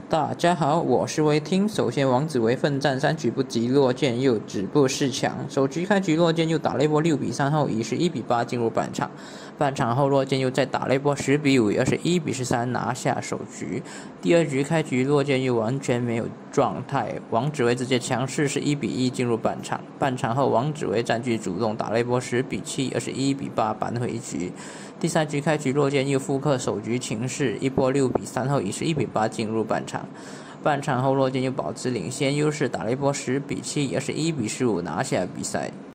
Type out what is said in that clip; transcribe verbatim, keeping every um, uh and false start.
大家好，我是威听。首先，王子维奋战三局不及，落剑又止步四强。首局开局，落剑又打了一波六比三后，以十一比八进入半场。半场后，落剑又再打了一波十比五，而是一比十三拿下首局。第二局开局，落剑又完全没有状态，王子维直接强势是一比一进入半场。半场后，王子维占据主动，打了一波十比七，而是一比八扳回局。第三局开局，落剑又复刻首局情势，一波六比三后，以十一比八进入半场。半场后，落剑又保持领先优势，打了一波十比七，也是一比十五拿下比赛。